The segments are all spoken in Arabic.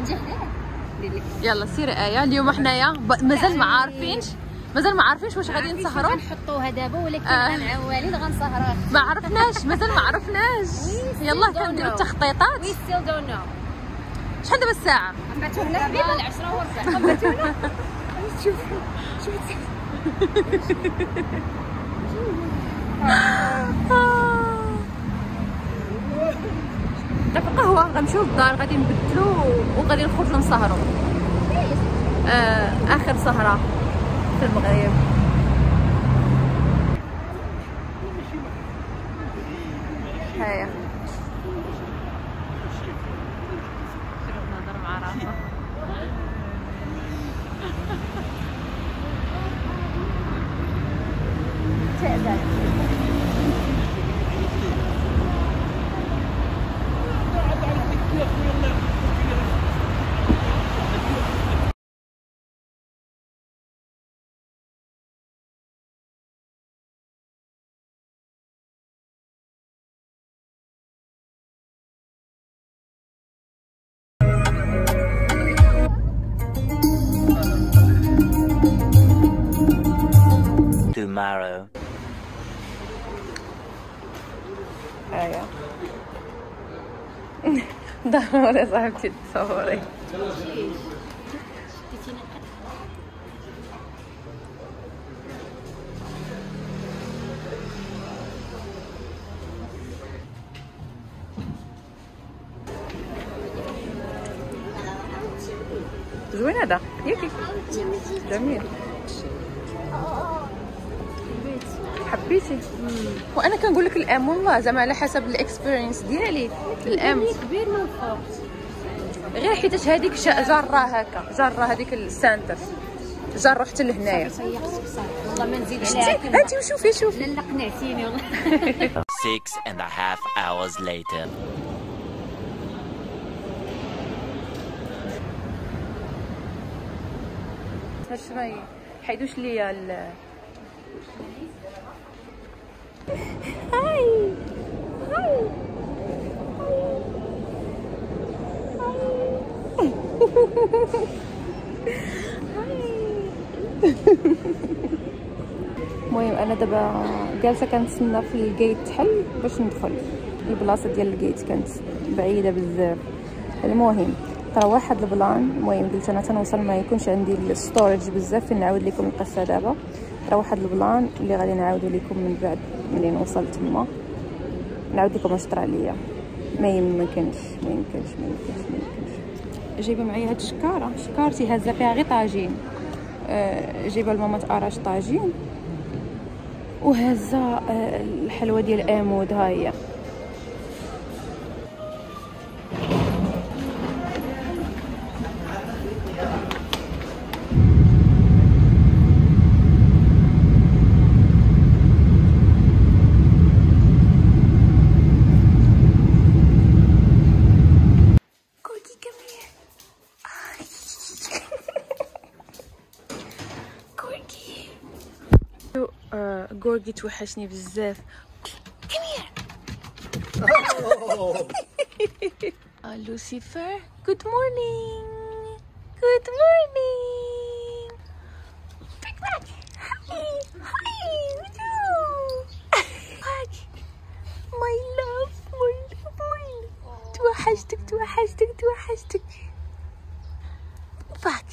يلا سيري آية. اليوم حنايا مازال ما عارفينش واش غادي نسهروا. نحطوها دابا ولكن غنعوالين غنسهروا. ما عرفناش مازال ما عرفناش. يلا كنديروا التخطيطات. وي ستيل دون نو. شحال دابا الساعة؟ بعتونا دابا 10 وربع. بعتونا شوف دابا قهوة غنمشيو للدار غادي نبدلو وغادي نخرجوا نسهروا. آخر سهرة في المغرب. هيا نهضر مع راسها. Tomorrow. هيا ضروري صاحبتي تصوري. زوين هذا ياكي جميل. حبيتي؟ وانا كنقول لك الام والله زعما على حسب الاكسبيرينس ديالي الام كبير من فوق غير حيتاش هذيك جاره هكا جاره هذيك السانتر جاره حتى لهنايا. والله ما نزيد عليها. انت وشوفي لا قنعتيني والله. 6.5 hours later. واش ما حيدوش ليا هاي المهم انا دابا جالسه كنتسنى في الجيت تحل باش ندخل. البلاصه ديال الجيت كانت بعيده بزاف. المهم ترى واحد البلان. المهم قلت انا تنوصل ما يكونش عندي الستورج بزاف فين نعاود لكم القصه. دابا ترى واحد البلان اللي غادي نعاودو لكم من بعد ملي نوصل تما نعاود لكم واش طرا ليا. ما يمكنش جايبه معايا هاد شكارتي هازه فيها غير طاجين. جايبه لماما تاراش طاجين وهازه الحلوه ديال امود. ها هي جورجي توحشني بزاف. لوسيفر جود مورنينغ. ماي لاف توحشتك باك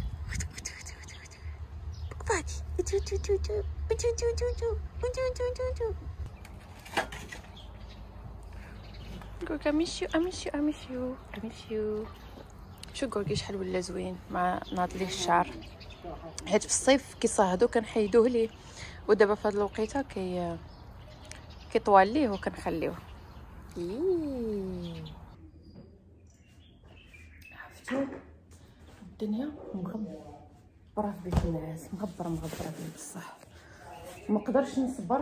جورج اميشيو. شو جورجي شحال ولا زوين مع ناض ليه الشعر حيت في الصيف كيصهدو كنحيدوه ليه ودابا في هاد الوقيته كيطوال ليه وكنخليوه. عرفتو الدنيا مغبره في بيت الناس. مغبره فيه بصح مقدرش نصبر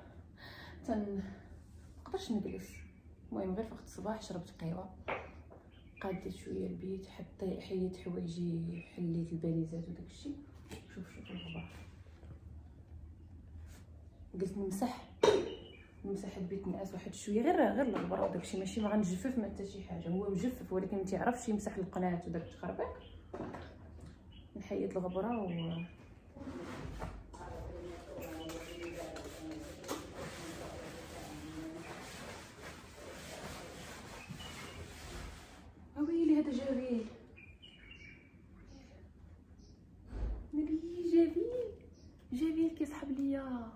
مقدرش نجلس. المهم غير فقت الصباح شربت قهوه قاديت شويه البيت حيدت حوايجي حليت الباليزات وداكشي. شوف الغبار قلت نمسح نمسح البيت نعاس واحد شويه، غير الغبره وداكشي، ماشي ما غنجفف ما حتى شي حاجه، هو مجفف ولكن ما تيعرفش يمسح القناه وداك التخربيق. نحيد الغبره و ويلي هذا جميل، نبي جميل كيسحب ليا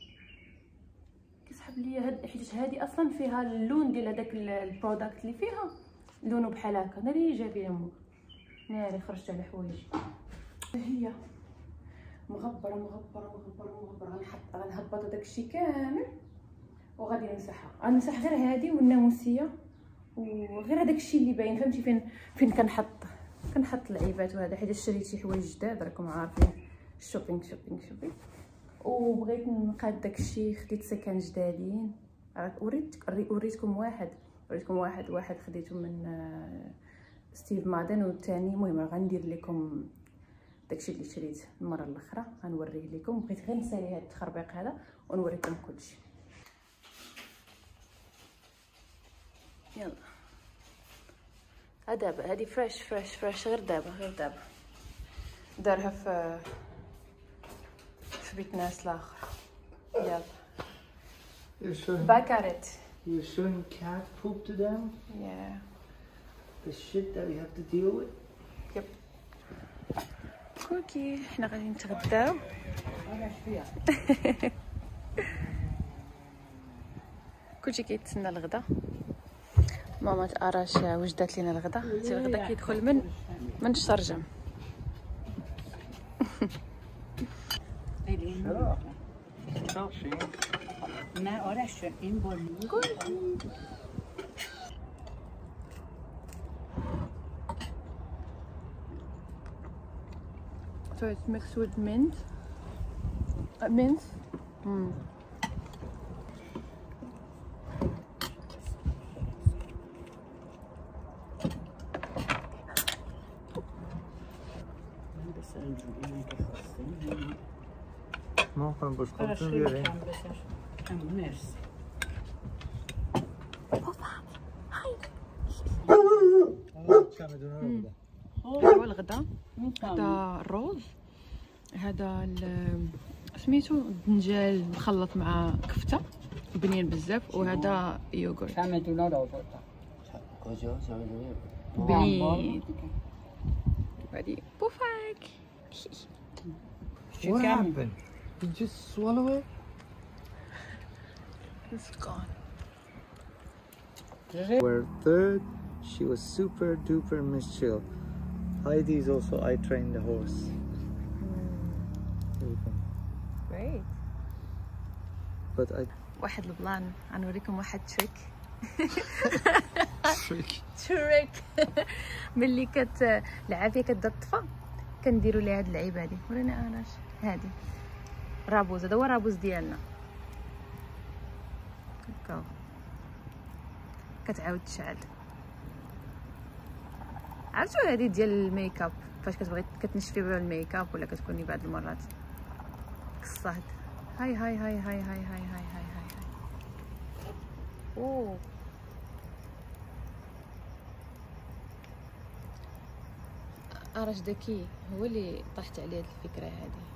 هاد، حيت هادي اصلا فيها اللون ديال هذاك البرودكت اللي فيها لونه بحال هكا. ناري جميل امك، ناري خرجت على حوايجي. هي مغبره، غنهبط داكشي كامل وغادي نمسحها. غنمسح غير هادي والناموسيه وغير هذاك الشيء اللي باين، فهمتي فين كنحط العيبات وهذا، حيت شريت شي حوايج جداد راكم عارفين، شوبينغ. وبغيت نقاد داك الشيء، خديت سكان جدادين، وريتكم واحد خديته من ستيف مادن، والثاني المهم غندير لكم داكشي اللي شريت المره الاخرى غنوريه لكم. بغيت غير نسالي هذا التخربيق هذا ونوريكم كلشي. يلا دابا هادي فريش غير دابا دارها في بيت ناس الاخر. يلا back at it. You're showing cat poop to them? Yeah. The shit that we have to deal with? Yep. كوكي حنا غادي نتغداو. كلشي كيتسنى الغدا. ماما اراش وجدت لنا الغدا. الغدا كيدخل من الشرجم. So it's mixed with mint. Mint. ممكن باش تقدم ديالي. ميرسي. هو الغدا. هذا الروز، هذا سميتو الدنجال مخلط مع كفته بنين بزاف، وهذا يوغورت بنين. هادي بوفاك. What happened? Did you just swallow it? It's gone. We're third. She was super duper Miss Chill. Heidi is also I trained the horse. Great. But I واحد البلان غنوريكم واحد تريك. trick. ملي العافيه كتبدا تطفى كنديروا ليها هاد اللعيبه هادي. ورينا علاش هادي رابوز، هذا هو الرابوز ديالنا. هكا كتعاود تشعل. عرفتوا هذه ديال الميك اب، فاش كتبغي كتنشفي بها الميك اب ولا كتكوني بعض المرات كالصهد. هاي. اوه أرش ذكي هو اللي طاحت عليه هاد الفكرة هذه.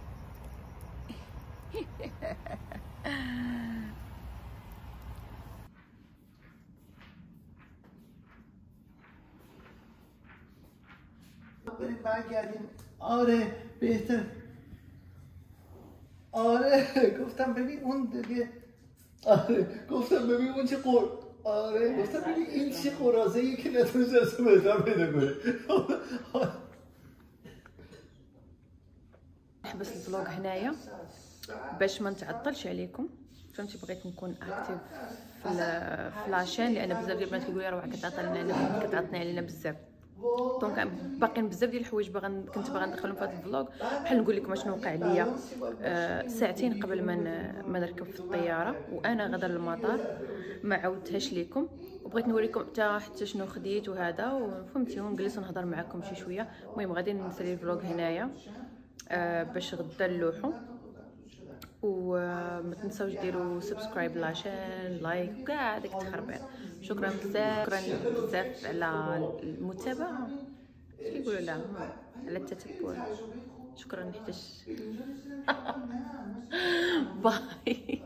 بریم برگردیم. آره بهتر. آره گفتم ببین اون دیگه. آره گفتم ببین اون چه آره گفتم ببین این چه قرازه ای که نتونست اصلا بهتر پیدا کنه. نحبس الفلوق هنايا باش ما نتعطلش عليكم، فهمتي؟ بغيت نكون اكتيف في لاشين، لان بزاف ديال البنات كيقولوا لي روح كتعطلنا علينا بزاف. دونك باقيين بزاف ديال الحوايج كنت باغا ندخلهم في هذا الفلوق، بحال نقول لكم شنو وقع ليا ساعتين قبل ما نركب في الطياره وانا غادا للمطار، ما عاودتهاش لكم، وبغيت نوريكم حتى شنو خديت وهذا، وفهمتي ونجلس ونهضر معكم شي شويه. المهم غادي نسالي الفلوق هنايا باش غدا نلوحو. وما تنساوش ديروا سبسكرايب لاشين لايك وكاع داك التخربيق. شكرا بزاف على المتابعه، اش كيقولوا لها، على التتبع. شكرا حيتاش باي.